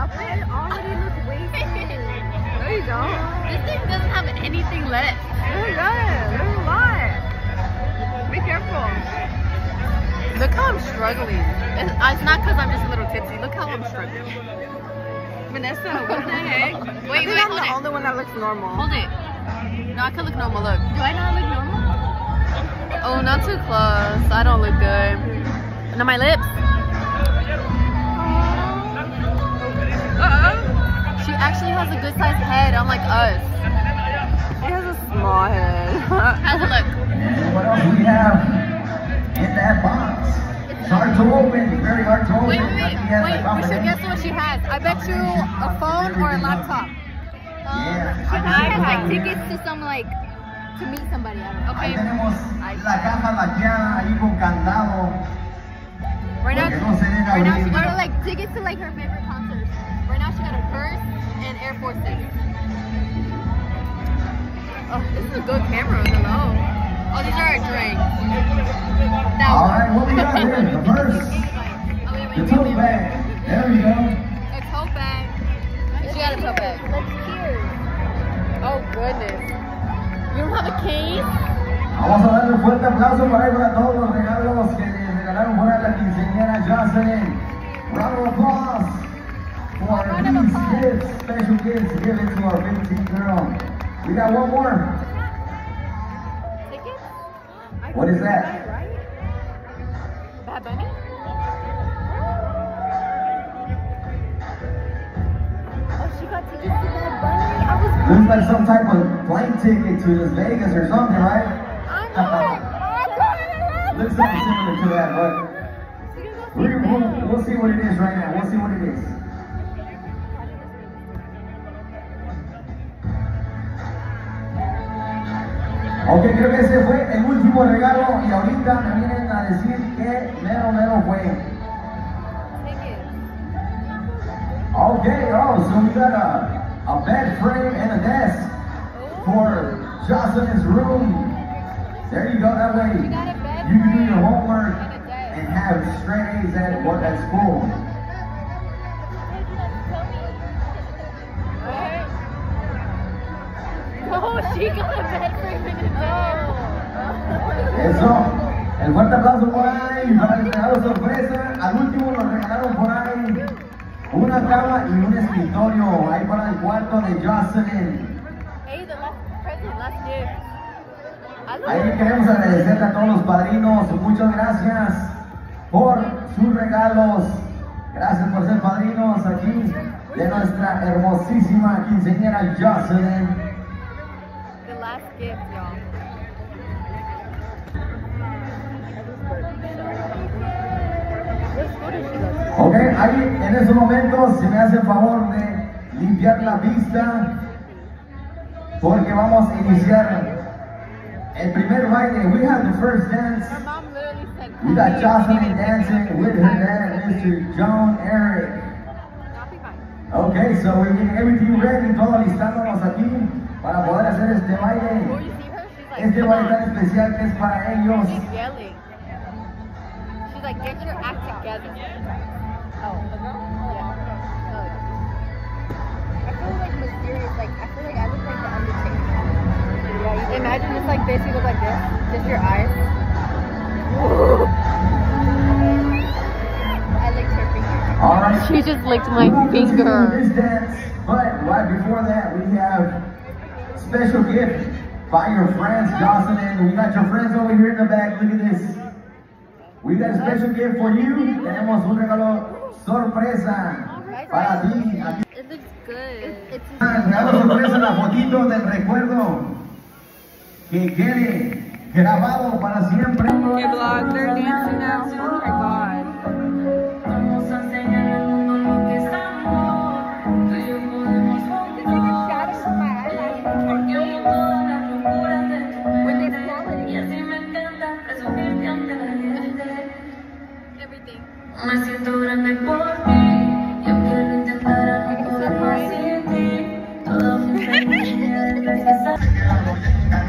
I already look wasted. No, you don't. This thing doesn't have anything left. It does. There's a lot. Be careful. Look how I'm struggling. It's not because I'm just a little tipsy. Look how I'm struggling. Vanessa, what the heck? Wait, I'm hold the it. only one that looks normal. Hold it. No, I can look normal. Look. Do I not look normal? Oh, not too close. I don't look good. And on my lips. She actually has a good sized head, unlike us. She has a small head. How's it look? And what else we have in that box? It's hard to open, very hard to open. Wait, We we should guess what she has. I bet you a phone or a laptop. She has like tickets to some to meet somebody. Ahí Okay. tenemos la caja laqueada ahí con candado. Right now, Porque no se deja right now she abrir. got like tickets to her favorite concerts. Right now she got a purse and Air Force tickets. Oh, this is a good camera. Hello. Oh, these are our drinks. All right, what we got here? The purse, Oh, wait, the tote bag. There we go. A tote bag. She got a tote bag. Let's cheers. Oh goodness. You don't have a case? Vamos a darle un fuerte aplauso por ahí para todos los regalos que le regalaron por ahí a la quinceañera Jocelyn. Round of applause for these gifts, special gifts given to our 15 girl. We got one more. Tickets? What is that? Bad Bunny? Oh, she got tickets to Bad Bunny. I was Looks like some type of plane ticket to Las Vegas or something, right? Looks something similar to that, but we'll see what it is right now. We'll see what it is. Ok, creo que ese fue el último regalo y ahorita me vienen a decir que mero fue. Okay, so we got a bed frame and a desk for Jocelyn's room. There you go, that way We got a bed you can do frame your homework and a desk. and have straight A's at work at school. Oh, she got a bed frame in a Eso, el fuerte aplauso por ahí para el regalo sorpresa. Al último nos regalaron por ahí una cama y un escritorio ahí para el cuarto de Jocelyn. Hey, the last present, last gift. I love Ahí it. queremos agradecerle a todos los padrinos. Muchas gracias por sus regalos. Gracias por ser padrinos aquí de nuestra hermosísima quinceañera Jocelyn. The last gift, y'all. Ok, ahí en esos momentos si me hace el favor de limpiar la pista porque vamos a iniciar el primer baile. We have the first dance. My mom literally said, We got Jocelyn dancing with her dad, Mr. John Eric. I'll be fine. Okay, so we're getting everything ready, todos listándonos aquí para poder hacer este Oh, baile. you see her? She's like, Este come baile tan on. especial que es para ellos. She's yelling. She's like, get your act together. Oh, the girl? Yeah. I feel like mysterious. I feel like I look like the Undertaker. Imagine it's like this, you look like this. Just your eyes. I licked her finger. All right. She just licked We're my gonna continue finger. This dance, but right before that, we have special gift by your friends, Jocelyn. We got your friends over here in the back. Look at this. We got a special gift for you. Tenemos un regalo sorpresa para ti. Aquí It looks good. It's está el regalo sorpresa, la fotito del recuerdo que quede grabado para siempre. Okay, vlog. They're dancing now. Oh my god. Everything. Me siento grande por ti, y aunque lo intentara no poder más sin ti, todo funciona gracias a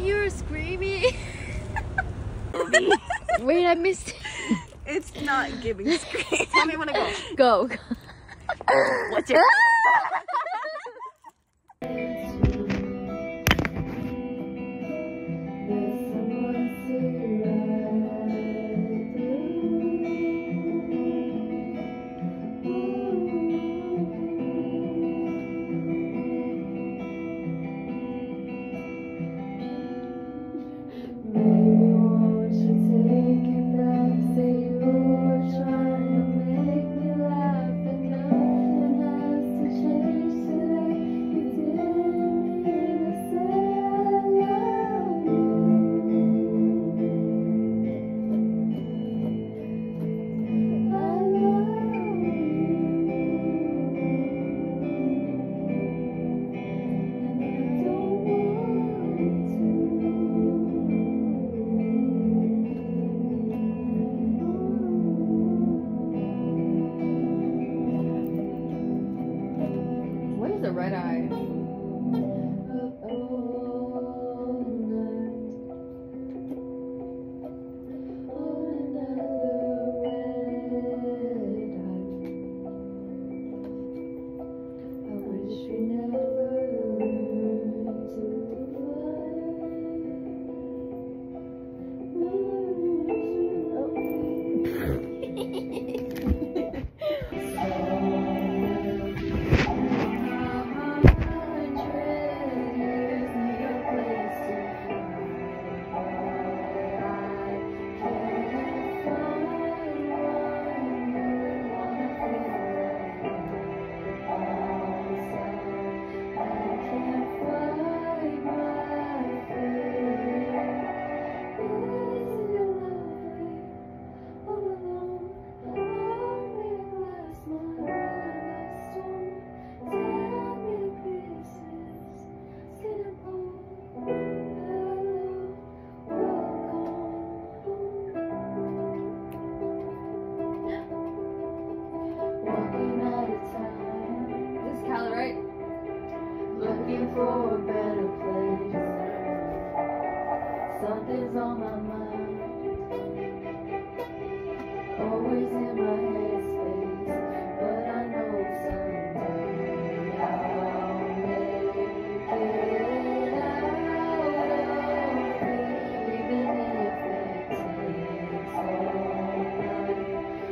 you were screaming. Wait, I missed it. It's not giving scream. Tell me when to Go. What's your What is a red eye? Looking for a better place. Something's on my mind. Always in my headspace. But I know someday I'll make it out of it. Even if it takes all night.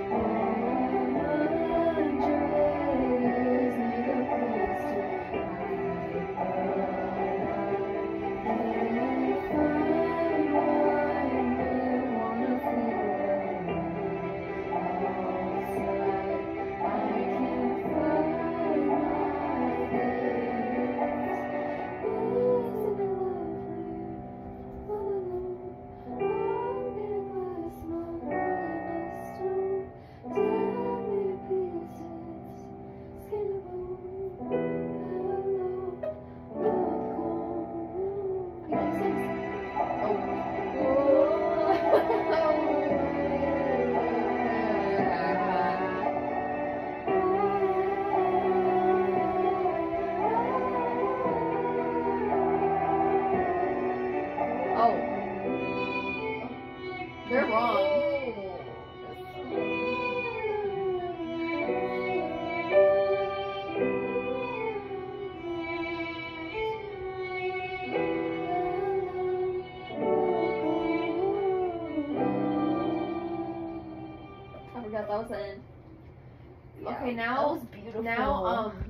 100 years need a place to They're wrong. I forgot that was the end. Yeah, Okay, now that was beautiful. Now